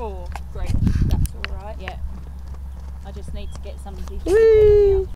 4. Great, that's all right. Yeah. I just need to get somebody to pick me up.